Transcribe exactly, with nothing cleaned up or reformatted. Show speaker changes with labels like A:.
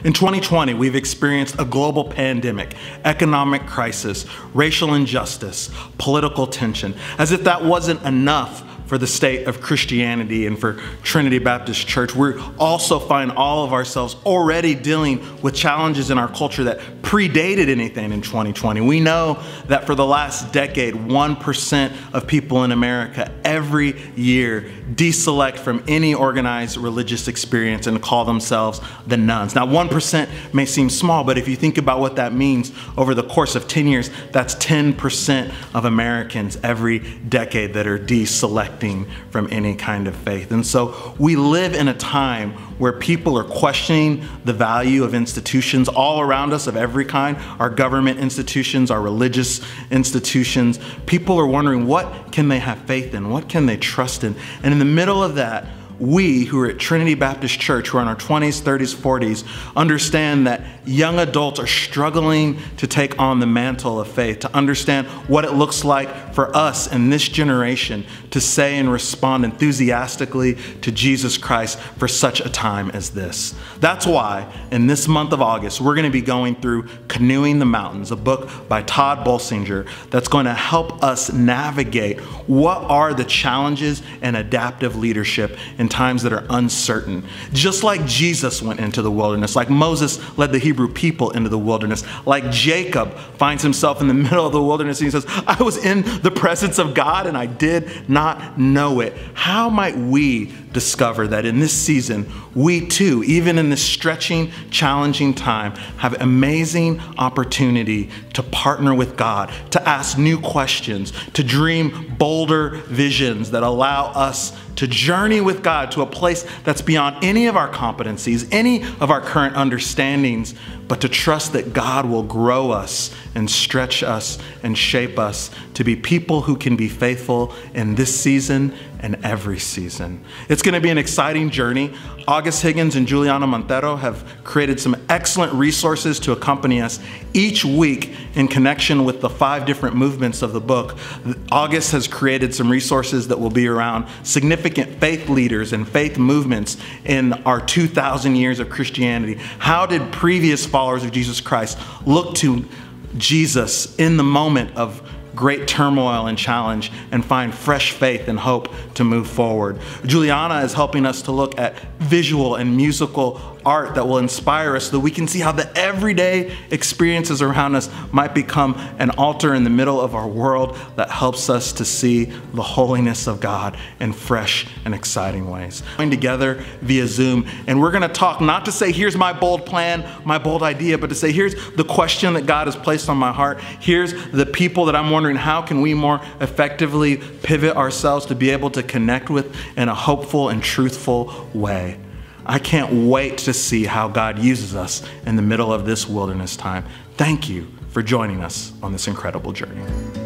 A: In twenty twenty, we've experienced a global pandemic, economic crisis, racial injustice, political tension. As if that wasn't enough for the state of Christianity and for Trinity Baptist Church, we also find all of ourselves already dealing with challenges in our culture that predated anything in twenty twenty. We know that for the last decade, one percent of people in America every year deselect from any organized religious experience and call themselves the nuns. Now, one percent may seem small, but if you think about what that means over the course of ten years, that's ten percent of Americans every decade that are deselecting from any kind of faith. And so we live in a time where people are questioning the value of institutions all around us of every kind, our government institutions, our religious institutions. People are wondering, what can they have faith in? What can they trust in? And in the middle of that, we who are at Trinity Baptist Church, who are in our twenties, thirties, forties, understand that young adults are struggling to take on the mantle of faith, to understand what it looks like for us in this generation to say and respond enthusiastically to Jesus Christ for such a time as this. That's why in this month of August, we're going to be going through Canoeing the Mountains, a book by Tod Bolsinger that's going to help us navigate what are the challenges and adaptive leadership in times that are uncertain. Just like Jesus went into the wilderness, like Moses led the Hebrew people into the wilderness, like Jacob finds himself in the middle of the wilderness and he says, I was in the presence of God and I did not know it. How might we discover that in this season, we too, even in this stretching, challenging time, have amazing opportunity to partner with God, to ask new questions, to dream bolder visions that allow us to journey with God to a place that's beyond any of our competencies, any of our current understandings, but to trust that God will grow us and stretch us and shape us to be people who can be faithful in this season and every season. It's going to be an exciting journey. August Higgins and Juliana Montero have created some excellent resources to accompany us each week in connection with the five different movements of the book. August has created some resources that will be around significant faith leaders and faith movements in our two thousand years of Christianity. How did previous followers of Jesus Christ look to Jesus in the moment of great turmoil and challenge and find fresh faith and hope to move forward? Juliana is helping us to look at visual and musical art that will inspire us so that we can see how the everyday experiences around us might become an altar in the middle of our world that helps us to see the holiness of God in fresh and exciting ways. Going together via Zoom, and we're going to talk not to say, here's my bold plan, my bold idea, but to say, here's the question that God has placed on my heart. Here's the people that I'm wondering, how can we more effectively pivot ourselves to be able to connect with in a hopeful and truthful way. I can't wait to see how God uses us in the middle of this wilderness time. Thank you for joining us on this incredible journey.